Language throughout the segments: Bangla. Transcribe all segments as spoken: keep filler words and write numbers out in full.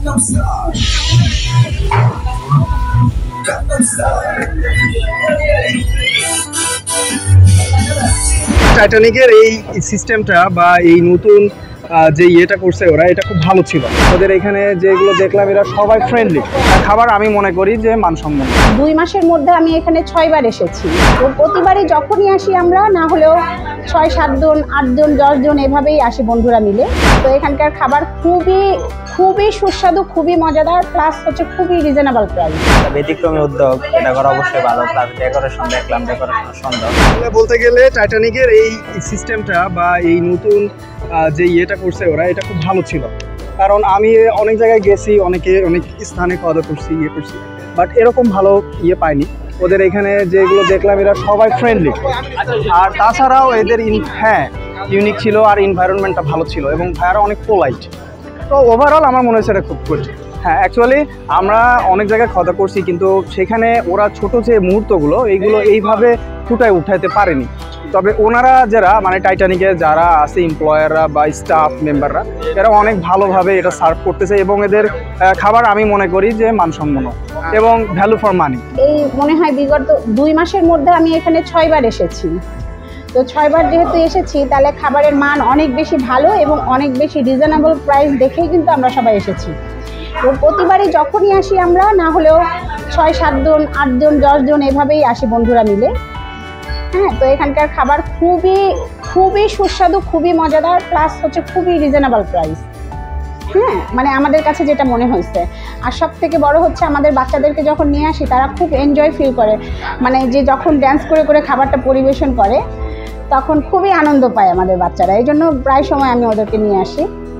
টাইটানিকের এই সিস্টেমটা বা এই নতুন যে ইয়েটা করছে ওরা, এটা খুব ভালো ছিল। ওদের এখানে যেগুলো দেখলাম এরা সবাই ফ্রেন্ডলি, খাবার আমি মনে করি যে মানসম্মত। দুই মাসের মধ্যে আমি এখানে ছয়বার এসেছি। তো প্রতিবারই যখনই আসি আমরা না হলেও ছয় সাতজন আটজন দশজন এভাবেই আসি বন্ধুরা মিলে। তো এখানকার খাবার খুবই খুবই সুস্বাদু, খুবই মজাদার, প্লাস হচ্ছে খুবই রিজনেবল প্রাইস। ব্যতিক্রমী উদ্যোগ, এটা করা অবশ্যই ভালো। প্লাস ডেকোরেশন দেখলাম, ডেকোরেশন সুন্দর। বলতে গেলে টাইটানিকের এই সিস্টেমটা বা এই নতুন যে ইয়েটা করছে ওরা, এটা খুব ভালো ছিল। কারণ আমি অনেক জায়গায় গেছি, অনেকে অনেক স্থানে খাওয়া দাওয়া করছি, ইয়ে করছি, বাট এরকম ভালো ইয়ে পাইনি। ওদের এখানে যেগুলো দেখলাম এরা সবাই ফ্রেন্ডলি, আর তাছাড়াও এদের হ্যাঁ ইউনিক ছিল, আর এনভায়রনমেন্টটা ভালো ছিল, এবং ভাইয়ারা অনেক পোলাইট। তো ওভারঅল আমার মনে হয়েছে এটা খুব গুড। হ্যাঁ, অ্যাকচুয়ালি আমরা অনেক জায়গায় খাওয়া দাওয়া করছি, কিন্তু সেখানে ওরা ছোট যে মুহূর্তগুলো এইগুলো এইভাবে ফুটায় উঠাইতে পারেনি। তবে ওনারা যারা মানে টাইটানিকের যারা আছে এমপ্লয়াররা বা স্টাফ মেম্বাররা, এরা অনেক ভালোভাবে এটা সার্ভ করতেছে, এবং এদের খাবার আমি মনে করি যে মানসম্মত এবং ভ্যালু ফর মানি। এই মনে হয় বিগত দুই মাসের মধ্যে আমি এখানে ছয়বার এসেছি। তো ছয়বার যেহেতু এসেছি, তাহলে খাবারের মান অনেক বেশি ভালো এবং অনেক বেশি রিজনেবল প্রাইস দেখেই কিন্তু আমরা সবাই এসেছি। তো প্রতিবারই যখনই আসি আমরা না হলেও ছয় সাতজন আটজন দশজন এভাবেই আসি বন্ধুরা মিলে। হ্যাঁ, তো এখানকার খাবার খুবই খুবই সুস্বাদু, খুবই মজাদার, প্লাস হচ্ছে খুবই রিজনেবল প্রাইস। হ্যাঁ, মানে আমাদের কাছে যেটা মনে হয়েছে। আর সব থেকে বড় হচ্ছে আমাদের বাচ্চাদেরকে যখন নিয়ে আসি তারা খুব এনজয় ফিল করে, মানে যে যখন ড্যান্স করে করে খাবারটা পরিবেশন করে তখন খুবই আনন্দ পায় আমাদের বাচ্চারা। এই জন্য প্রায় সময় আমি ওদেরকে নিয়ে আসি।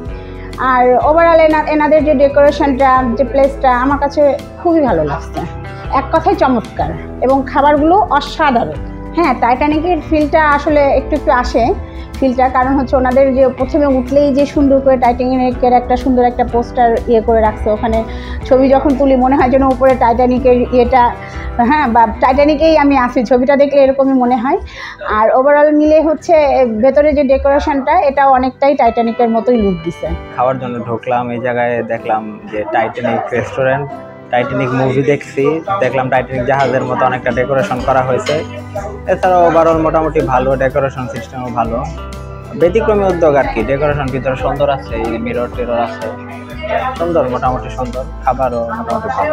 আর ওভারঅল এনা এনাদের যে ডেকোরেশনটা, যে প্লেসটা আমার কাছে খুবই ভালো লাগছে, এক কথায় চমৎকার, এবং খাবারগুলো অসাধারণ। হ্যাঁ, টাইটানিকের ফিলটা আসলে একটু একটু আসে ফিলটা, কারণ হচ্ছে ওনাদের যে প্রথমে উঠলেই যে সুন্দর করে টাইটানিকের একটা সুন্দর একটা পোস্টার ইয়ে করে রাখছে, ওখানে ছবি যখন তুলি মনে হয় যেন উপরে টাইটানিকের ইয়েটা, হ্যাঁ, বা টাইটানিকেই আমি আসি, ছবিটা দেখলে এরকমই মনে হয়। আর ওভারঅল মিলে হচ্ছে ভেতরে যে ডেকোরেশনটা, এটা অনেকটাই টাইটানিকের মতোই লুক দিছে। খাওয়ার জন্য ঢুকলাম, এই জায়গায় দেখলাম যে টাইটানিক রেস্টুরেন্ট, টাইটানিক মুভি দেখছি, দেখলাম টাইটানিক জাহাজের মতো অনেকটা ডেকোরেশন করা হয়েছে। এছাড়াও ওভারঅল মোটামুটি ভালো, ডেকোরেশন সিস্টেমও ভালো। ব্যতিক্রমী উদ্যোগ আর কি, ডেকোরেশন ভিতরে সুন্দর আছে, মিরর টিরর আছে, সুন্দর, মোটামুটি সুন্দর, খাবারও মোটামুটি ভালো।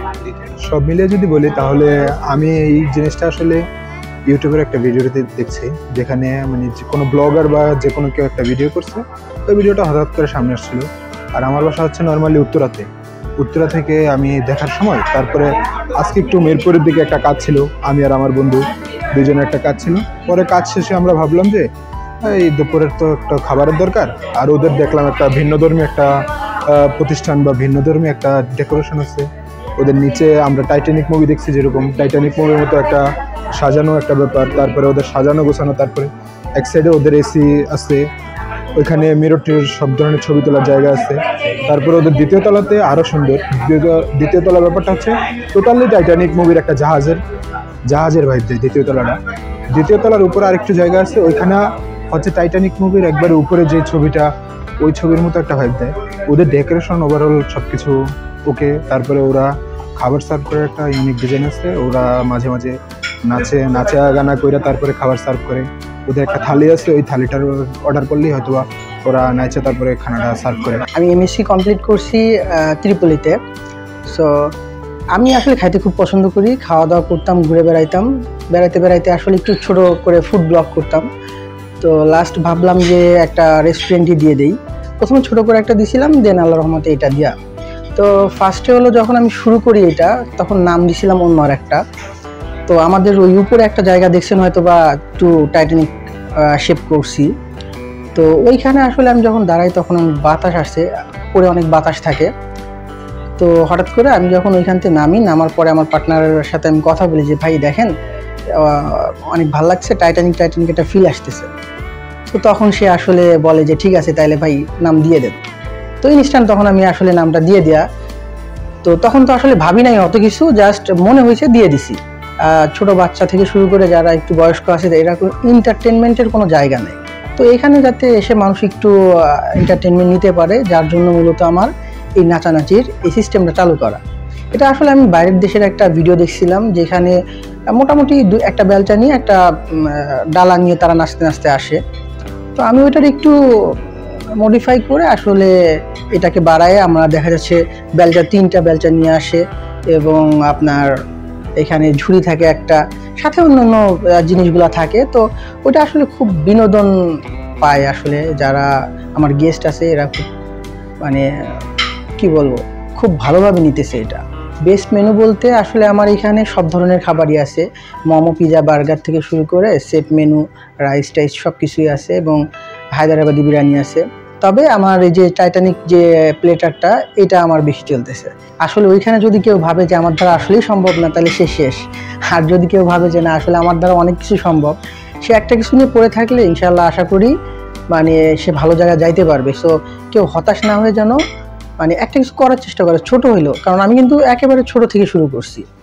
সব মিলিয়ে যদি বলি তাহলে আমি এই জিনিসটা আসলে ইউটিউবের একটা ভিডিওতে দেখছি, যেখানে মানে যে কোনো ব্লগার বা যে কোনো কেউ একটা ভিডিও করছে, ওই ভিডিওটা হঠাৎ করে সামনে আসছিল। আর আমার বাসা হচ্ছে নর্মালি উত্তরাতে। উত্তরা থেকে আমি দেখার সময় তারপরে আজকে একটু মিরপুরের দিকে একটা কাজ ছিল, আমি আর আমার বন্ধু দুজনের একটা কাজ ছিল। পরে কাজ শেষে আমরা ভাবলাম যে এই দুপুরের তো একটা খাবারের দরকার, আর ওদের দেখলাম একটা ভিন্নধর্মী একটা প্রতিষ্ঠান বা ভিন্নধর্মী একটা ডেকোরেশন আছে ওদের নিচে। আমরা টাইটানিক মুভি দেখছি, যেরকম টাইটানিক মুভির মতো একটা সাজানো একটা ব্যাপার, তারপরে ওদের সাজানো গোছানো, তারপরে এক সাইডে ওদের এসি আছে, ওইখানে মিররটির সব ধরনের ছবি তোলার জায়গা আছে। তারপরে ওদের দ্বিতীয় তলাতে আরও সুন্দর, দ্বিতীয় তলার ব্যাপারটা হচ্ছে টোটালি টাইটানিক মুভির একটা জাহাজের জাহাজের ভাইব দেয় দ্বিতীয় তলাটা। দ্বিতীয় তলার উপরে আরেকটু জায়গা আছে, ওইখানে হচ্ছে টাইটানিক মুভির একবারে উপরে যে ছবিটা, ওই ছবির মতো একটা ভাইব দেয়। ওদের ডেকোরেশন ওভারঅল সব কিছু ওকে। তারপরে ওরা খাবার সার্ভ করে একটা ইউনিক ডিজাইন আছে, ওরা মাঝে মাঝে নাচে নাচা গানা করে তারপরে খাবার সার্ভ করে। ওদের একটা থালি আছে, ওই থালিটার অর্ডার করলেই হয়তো ওরা নাচে তারপরে খানাটা সার্ভ করে। আমি এমএসসি কমপ্লিট করছি ত্রিপলিতে। সো আমি আসলে খাইতে খুব পছন্দ করি, খাওয়া দাওয়া করতাম, ঘুরে বেড়াইতাম, বেড়াইতে বেড়াইতে আসলে একটু ছোট করে ফুড ব্লগ করতাম। তো লাস্ট ভাবলাম যে একটা রেস্টুরেন্টই দিয়ে দেই। প্রথমে ছোট করে একটা দিয়েছিলাম, দেন আল্লাহ রহমতে এটা দিয়া। তো ফার্স্টে হলো যখন আমি শুরু করি এটা, তখন নাম দিয়েছিলাম অন্য আর একটা। তো আমাদের ওই উপরে একটা জায়গা দেখছেন হয়তো বা একটু টাইটানিক শেপ করছি। তো ওইখানে আসলে আমি যখন দাঁড়াই তখন বাতাস আসছে, পরে অনেক বাতাস থাকে। তো হঠাৎ করে আমি যখন ওইখান থেকে নামি, নামার পরে আমার পার্টনারের সাথে আমি কথা বলি যে ভাই দেখেন অনেক ভালো লাগছে, টাইটানিক টাইটানিক একটা ফিল আসতেছে। তো তখন সে আসলে বলে যে ঠিক আছে তাইলে ভাই নাম দিয়ে দেন। তো ইনস্ট্যান্ট তখন আমি আসলে নামটা দিয়ে দেয়া। তো তখন তো আসলে ভাবি নাই অত কিছু, জাস্ট মনে হয়েছে দিয়ে দিছি। ছোট বাচ্চা থেকে শুরু করে যারা একটু বয়স্ক আছে, এরা কোনো এন্টারটেনমেন্টের কোনো জায়গা নেই। তো এখানে যাতে এসে মানুষ একটু এন্টারটেনমেন্ট নিতে পারে, যার জন্য মূলত আমার এই নাচানাচির এই সিস্টেমটা চালু করা। এটা আসলে আমি বাইরের দেশের একটা ভিডিও দেখছিলাম, যেখানে মোটামুটি দু একটা বেলচা নিয়ে একটা ডালা নিয়ে তারা নাচতে নাচতে আসে। তো আমি ওইটার একটু মডিফাই করে আসলে এটাকে বাড়ায় আমরা দেখা যাচ্ছে বেলচা তিনটা বেলচা নিয়ে আসে এবং আপনার এখানে ঝুড়ি থাকে একটা, সাথে অন্যান্য জিনিসগুলো থাকে। তো ওটা আসলে খুব বিনোদন পায় আসলে যারা আমার গেস্ট আছে, এরা খুব মানে কি বলবো খুব ভালোভাবে নিতেছে এটা। বেস্ট মেনু বলতে আসলে আমার এখানে সব ধরনের খাবারই আছে, মোমো, পিজা, বার্গার থেকে শুরু করে সেট মেনু, রাইস টাইস সব কিছুই আছে এবং হায়দ্রাবাদি বিরিয়ানি আছে। তবে আমার এই যে টাইটানিক যে প্লেটারটা, এটা আমার বেশি চলতেছে। আসলে ওইখানে যদি কেউ ভাবে যে আমার দ্বারা আসলেই সম্ভব না, তাহলে সে শেষ। আর যদি কেউ ভাবে যে না আসলে আমার দ্বারা অনেক কিছু সম্ভব, সে একটা কিছু নিয়ে পড়ে থাকলে ইনশাল্লাহ আশা করি মানে সে ভালো জায়গায় যাইতে পারবে। সো কেউ হতাশ না হয়ে যেন মানে একটা কিছু করার চেষ্টা করে, ছোট হইলো, কারণ আমি কিন্তু একেবারে ছোট থেকে শুরু করছি।